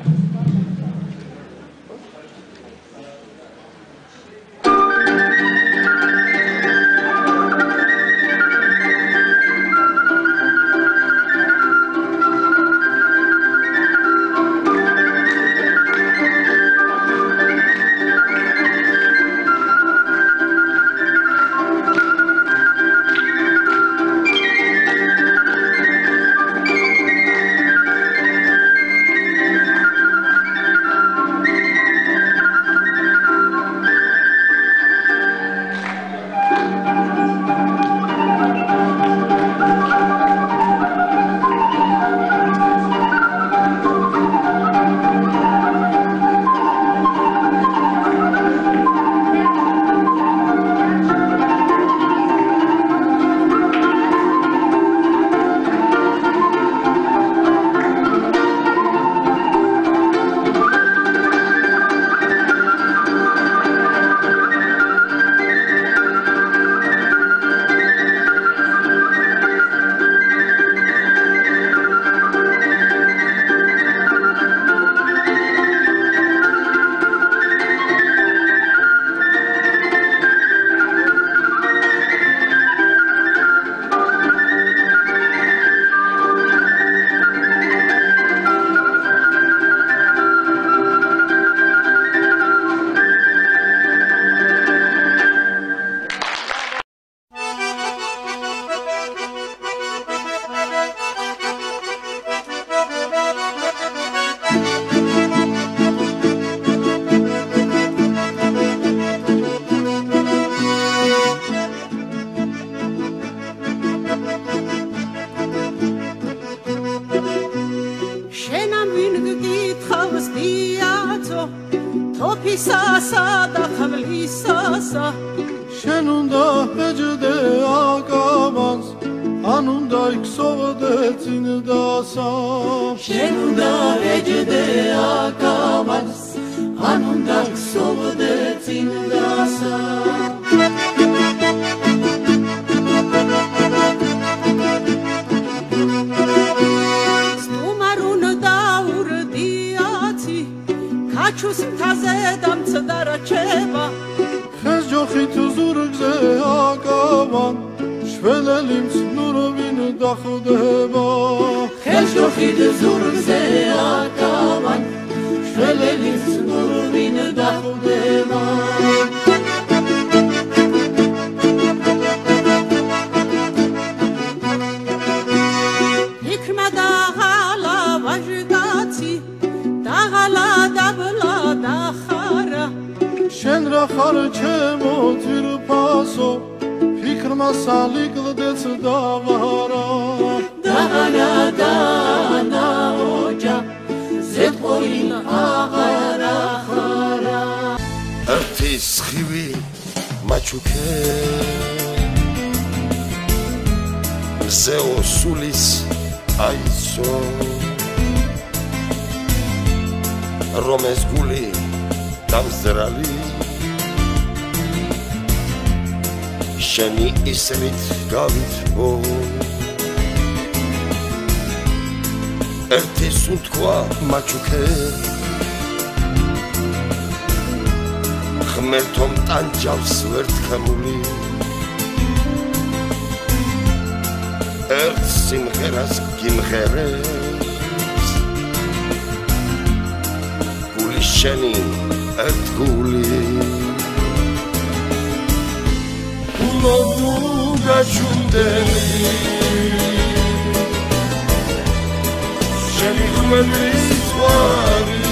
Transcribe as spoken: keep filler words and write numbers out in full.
თოფისასა და ხმლისასა შენ უნდა ეჯდე აკამანს ან უნდა იქსოვდე წინდასა შენ უნდა ეჯდე აკამანს ან უნდა იქსოვდე წინდასა ჩუს მთაზე დამცდარა ჩება ხეს ჯოხით ზურგზე აკავან შველელი მცნურვინ დახვდება ხეს ჯოხით ზურგზე აკავან შველელი მცნურვინ დახვდება იქმა დაღალა ვაჟგაცი დაღალა შენ რა ხარ ჩემო ძვირფასო ფიქრმა სალიკლდეც დავარა დაღალა დანა ოჯა ზეთყოილ აღარა ხარა ერთი სხივი მაჩუქე მზეო სულის აიცო რომეს გული დამზრალი შენი ისრით გავითბო ერთი სუნთქვა მაჩუქე ღმერთო მტანჯავს ვერთხემული ერთ სიმღერას გიმღერებს გული შენი ერთ გული გაჩუნდები შენი ხმების ზღვარი